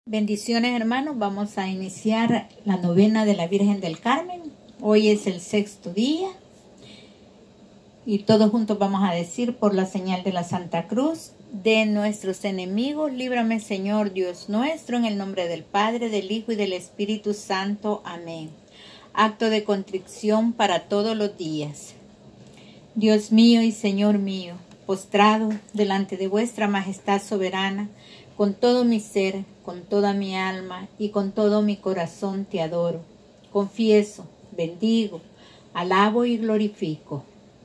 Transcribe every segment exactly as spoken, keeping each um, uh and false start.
Bendiciones, hermanos. Vamos a iniciar la novena de la Virgen del Carmen. Hoy es el sexto día y todos juntos vamos a decir: por la señal de la Santa Cruz de nuestros enemigos, líbrame, Señor Dios nuestro, en el nombre del Padre, del Hijo y del Espíritu Santo. Amén. Acto de contrición para todos los días. Dios mío y Señor mío, postrado delante de vuestra majestad soberana, con todo mi ser, con toda mi alma y con todo mi corazón te adoro. Confieso, bendigo, alabo y glorifico.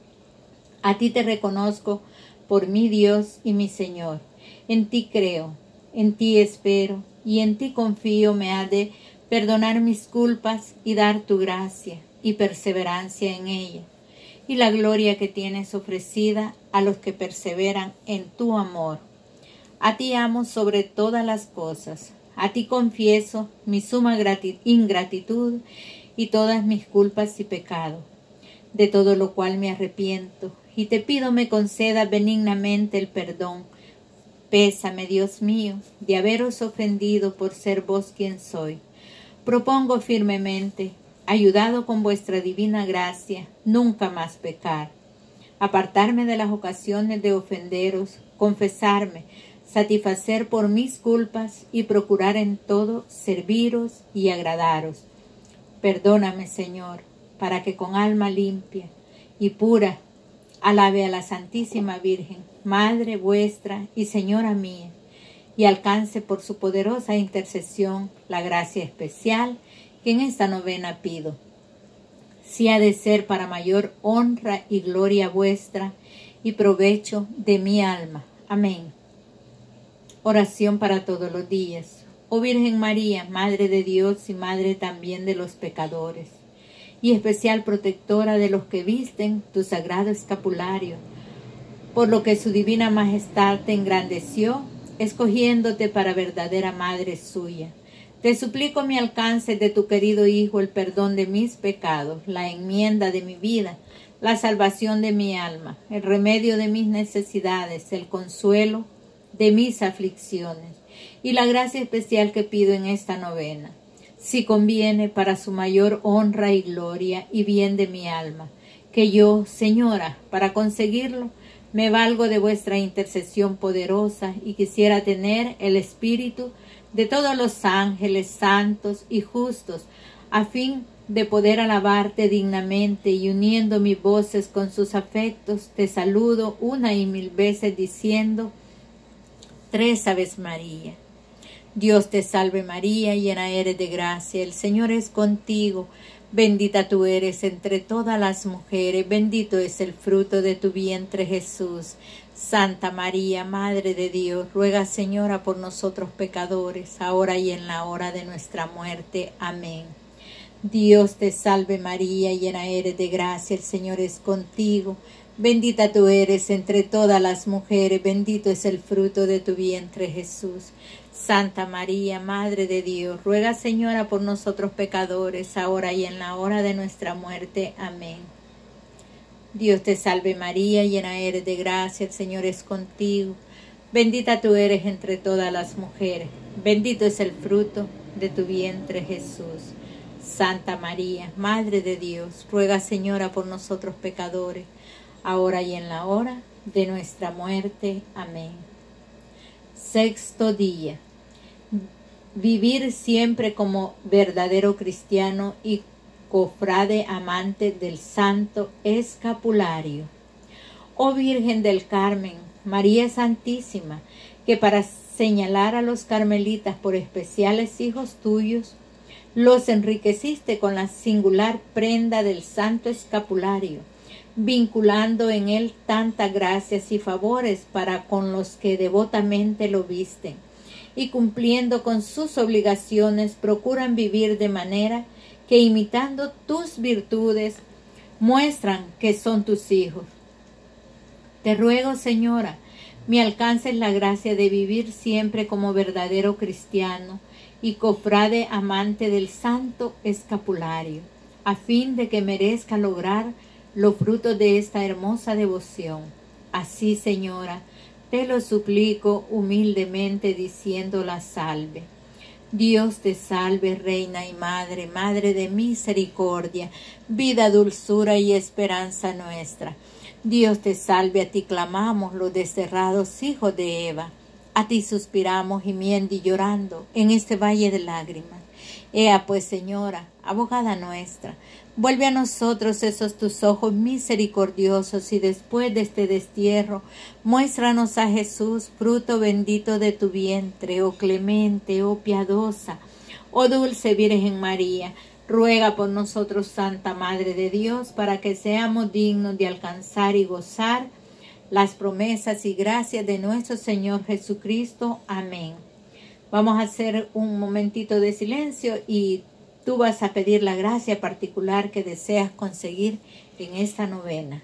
A ti te reconozco por mi Dios y mi Señor. En ti creo, en ti espero y en ti confío. Me ha de perdonar mis culpas y dar tu gracia y perseverancia en ella, y la gloria que tienes ofrecida a los que perseveran en tu amor. A ti amo sobre todas las cosas, a ti confieso mi suma ingratitud y todas mis culpas y pecados, de todo lo cual me arrepiento, y te pido me conceda benignamente el perdón. Pésame, Dios mío, de haberos ofendido por ser vos quien soy. Propongo firmemente, ayudado con vuestra divina gracia, nunca más pecar, apartarme de las ocasiones de ofenderos, confesarme, satisfacer por mis culpas y procurar en todo serviros y agradaros. Perdóname, Señor, para que con alma limpia y pura alabe a la Santísima Virgen, Madre vuestra y Señora mía, y alcance por su poderosa intercesión la gracia especial que en esta novena pido. Si ha de ser para mayor honra y gloria vuestra y provecho de mi alma. Amén. Oración para todos los días. Oh Virgen María, Madre de Dios y Madre también de los pecadores, y especial protectora de los que visten tu sagrado escapulario, por lo que su divina majestad te engrandeció, escogiéndote para verdadera madre suya. Te suplico me alcance de tu querido Hijo el perdón de mis pecados, la enmienda de mi vida, la salvación de mi alma, el remedio de mis necesidades, el consuelo de mis aflicciones y la gracia especial que pido en esta novena, si conviene para su mayor honra y gloria y bien de mi alma, que yo, Señora, para conseguirlo, me valgo de vuestra intercesión poderosa y quisiera tener el espíritu de todos los ángeles santos y justos, a fin de poder alabarte dignamente, y uniendo mis voces con sus afectos, te saludo una y mil veces diciendo tres Aves María. Dios te salve María, llena eres de gracia, el Señor es contigo, bendita tú eres entre todas las mujeres, bendito es el fruto de tu vientre Jesús. Santa María, Madre de Dios, ruega, Señora, por nosotros pecadores, ahora y en la hora de nuestra muerte. Amén. Dios te salve María, llena eres de gracia, el Señor es contigo, bendita tú eres entre todas las mujeres, bendito es el fruto de tu vientre Jesús. Santa María, Madre de Dios, ruega, Señora, por nosotros pecadores, ahora y en la hora de nuestra muerte. Amén. Dios te salve María, llena eres de gracia, el Señor es contigo, bendita tú eres entre todas las mujeres, bendito es el fruto de tu vientre Jesús. Santa María, Madre de Dios, ruega, Señora, por nosotros pecadores, ahora y en la hora de nuestra muerte. Amén. Sexto día. Vivir siempre como verdadero cristiano y cofrade amante del Santo Escapulario. Oh Virgen del Carmen, María Santísima, que para señalar a los carmelitas por especiales hijos tuyos, los enriqueciste con la singular prenda del Santo Escapulario, vinculando en él tantas gracias y favores para con los que devotamente lo visten, y cumpliendo con sus obligaciones procuran vivir de manera que, imitando tus virtudes, muestran que son tus hijos. Te ruego, Señora, me alcances la gracia de vivir siempre como verdadero cristiano y cofrade amante del Santo Escapulario, a fin de que merezca lograr los frutos de esta hermosa devoción. Así, Señora, te lo suplico humildemente, diciendo la salve. Dios te salve, Reina y Madre, Madre de misericordia, vida, dulzura y esperanza nuestra. Dios te salve, a ti clamamos los desterrados hijos de Eva. A ti suspiramos gimiendo y llorando en este valle de lágrimas. Ea pues, Señora, abogada nuestra, vuelve a nosotros esos tus ojos misericordiosos y después de este destierro, muéstranos a Jesús, fruto bendito de tu vientre, oh clemente, oh piadosa, oh dulce Virgen María. Ruega por nosotros, Santa Madre de Dios, para que seamos dignos de alcanzar y gozar las promesas y gracias de nuestro Señor Jesucristo. Amén. Vamos a hacer un momentito de silencio y tú vas a pedir la gracia particular que deseas conseguir en esta novena.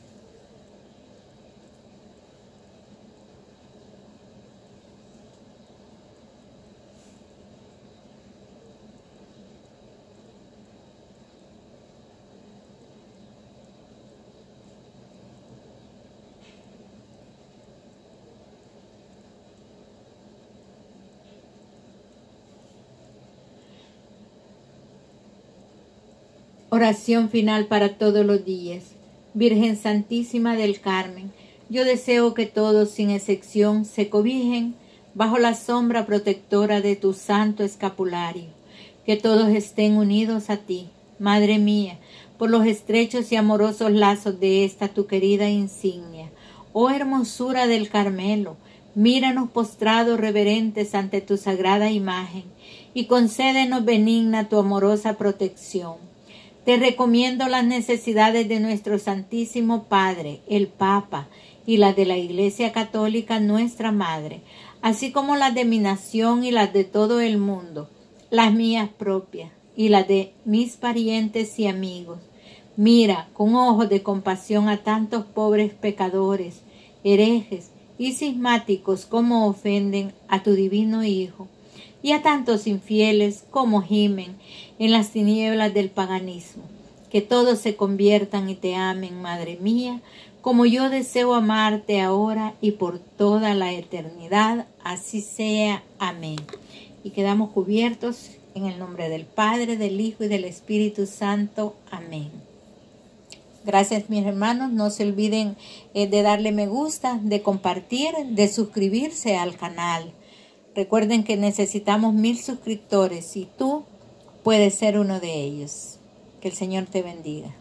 Oración final para todos los días. Virgen Santísima del Carmen, yo deseo que todos, sin excepción, se cobijen bajo la sombra protectora de tu santo escapulario, que todos estén unidos a ti, Madre mía, por los estrechos y amorosos lazos de esta tu querida insignia. Oh hermosura del Carmelo, míranos postrados reverentes ante tu sagrada imagen, y concédenos benigna tu amorosa protección. Te recomiendo las necesidades de nuestro Santísimo Padre, el Papa, y las de la Iglesia Católica, nuestra Madre, así como las de mi nación y las de todo el mundo, las mías propias y las de mis parientes y amigos. Mira con ojos de compasión a tantos pobres pecadores, herejes y cismáticos como ofenden a tu divino Hijo, y a tantos infieles como gimen en las tinieblas del paganismo. Que todos se conviertan y te amen, Madre mía, como yo deseo amarte ahora y por toda la eternidad. Así sea. Amén. Y quedamos cubiertos en el nombre del Padre, del Hijo y del Espíritu Santo. Amén. Gracias, mis hermanos. No se olviden eh, de darle me gusta, de compartir, de suscribirse al canal. Recuerden que necesitamos mil suscriptores y tú puedes ser uno de ellos. Que el Señor te bendiga.